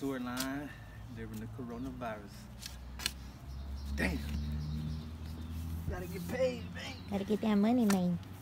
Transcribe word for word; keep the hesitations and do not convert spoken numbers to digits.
sewer line during the coronavirus. Damn. Gotta get paid, man. Gotta get that money, man.